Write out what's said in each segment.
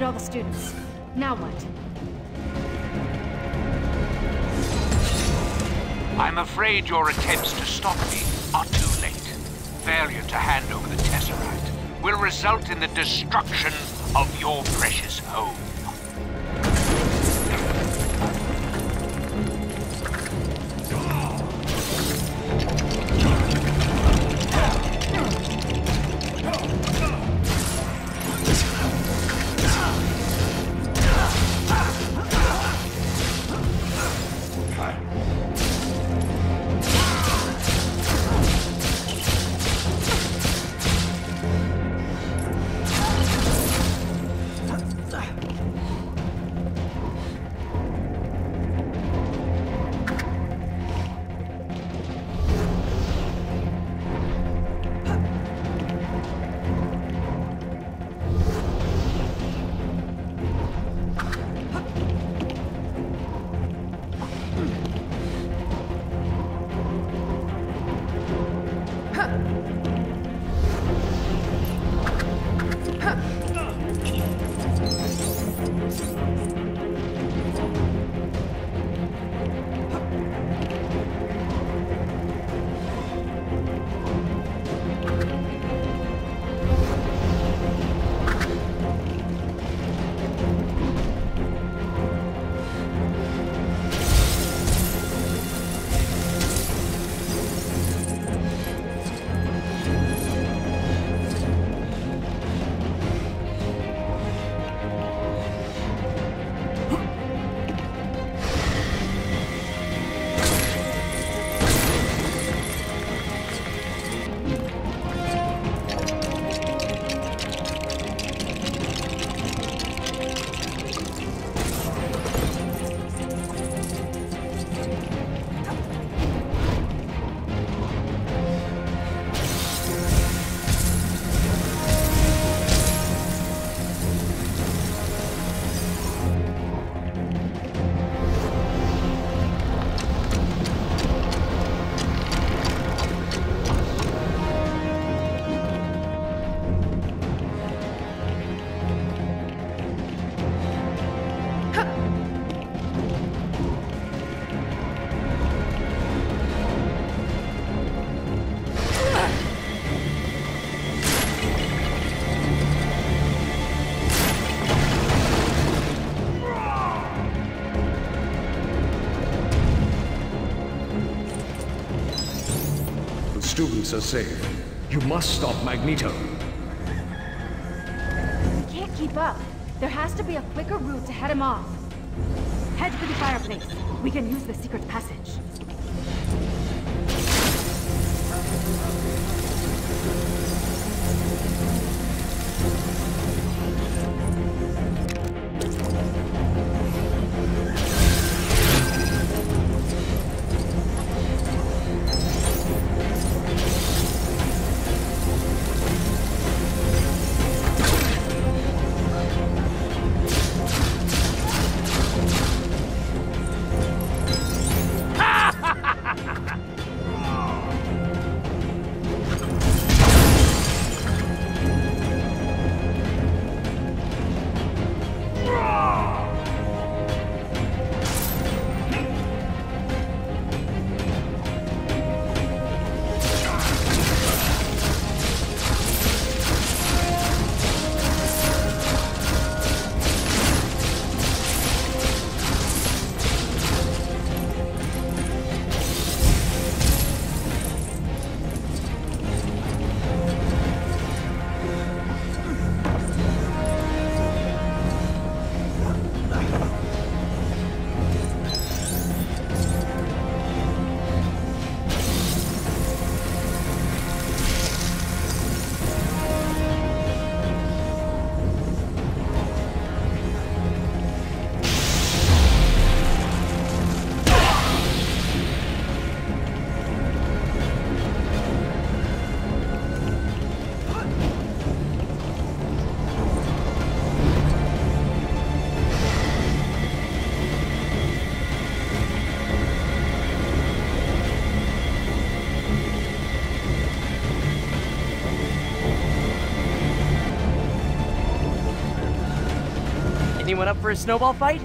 rescued all the students. Now what? I'm afraid your attempts to stop me are too late. Failure to hand over the Tesseract will result in the destruction of your precious home. Students are safe. You must stop Magneto. We can't keep up. There has to be a quicker route to head him off. Head for the fireplace. We can use the secret passage. Anyone up for a snowball fight?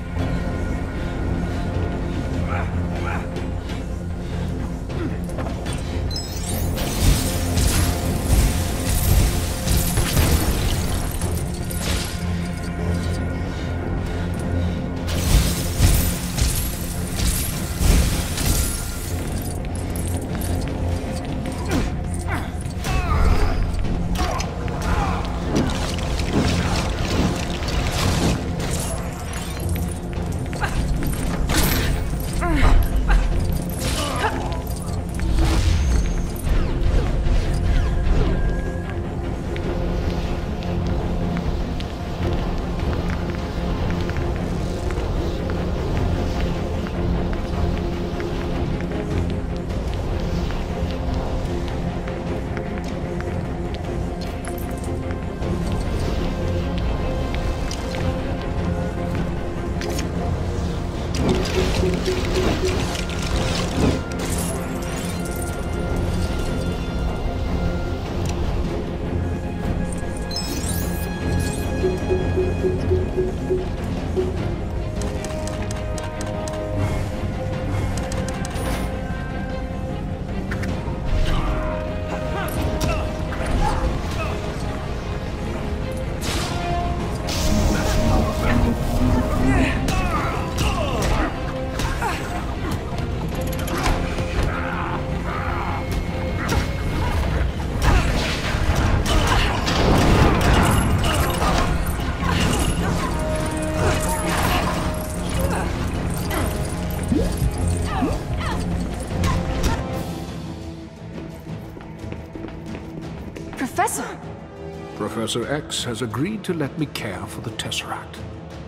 Professor! Professor X has agreed to let me care for the Tesseract.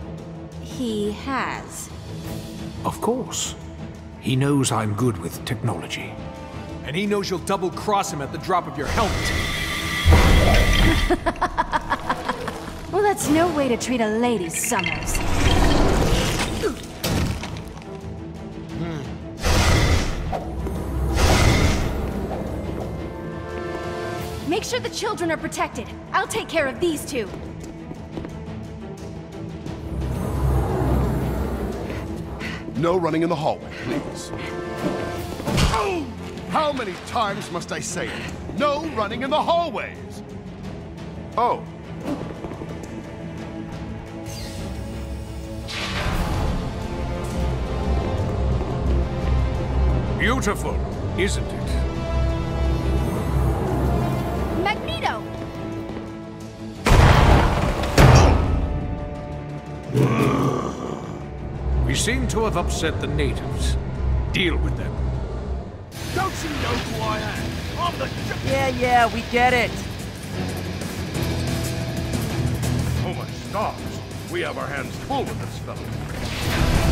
He has. Of course. He knows I'm good with technology. And he knows you'll double-cross him at the drop of your helmet. Well, that's no way to treat a lady, Summers. Make sure the children are protected. I'll take care of these two. No running in the hallway, please. Oh! How many times must I say it? No running in the hallways! Oh. Beautiful, isn't it? Magneto! We seem to have upset the natives. Deal with them. Don't you know who I am? I'm the... Yeah, we get it. Oh my stars. We have our hands full with this fellow.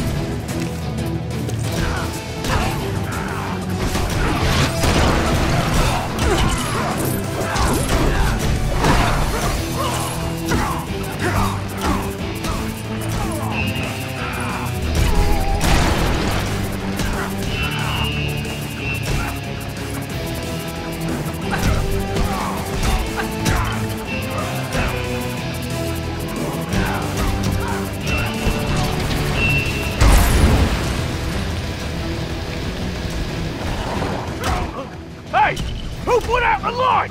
Hey! Who put out the lights?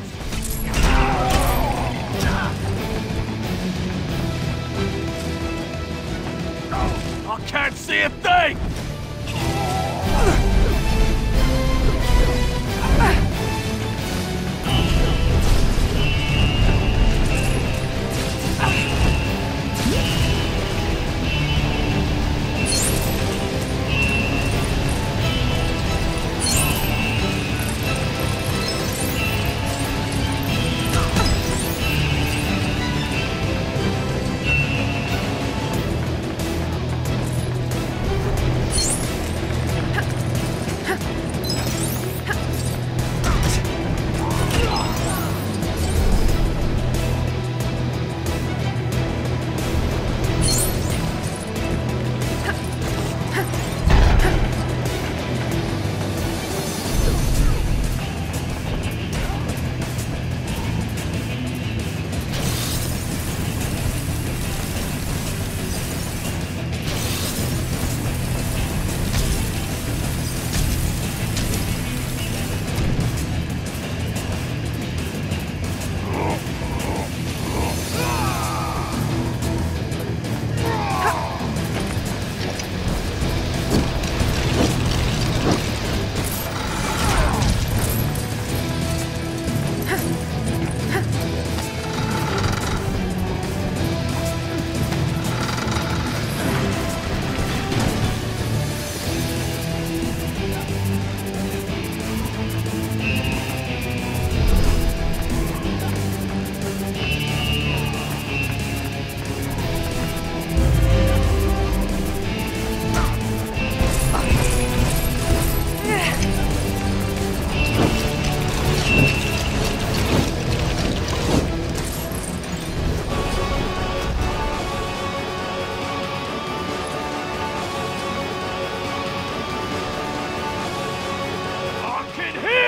I can't see a thing!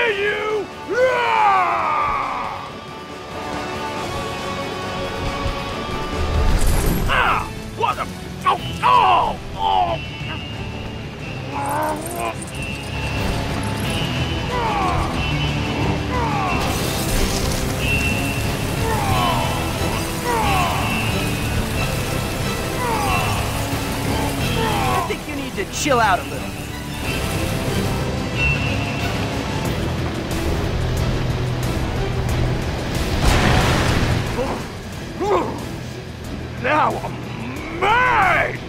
see you! Ah! What a... Oh! Oh! I think you need to chill out a little. Now I'm mad!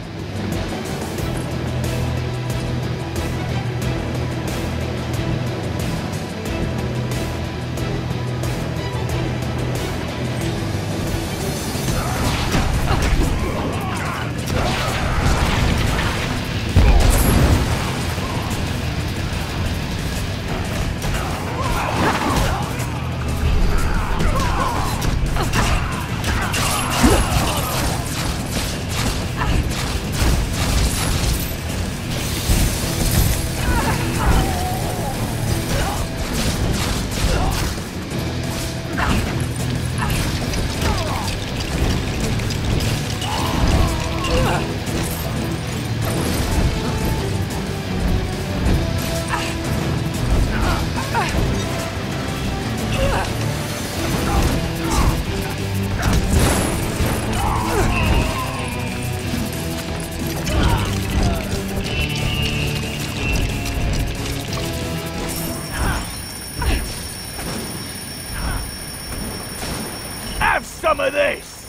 Have some of this!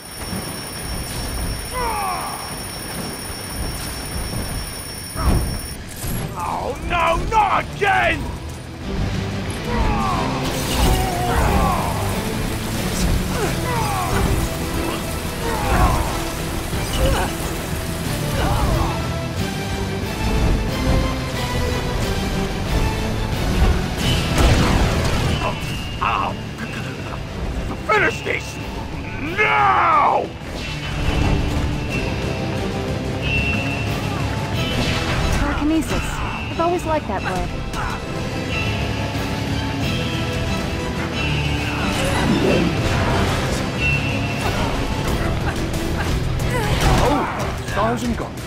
Oh no, not again! Finish this! Now! Telekinesis. I've always liked that word. Oh, stars and garden.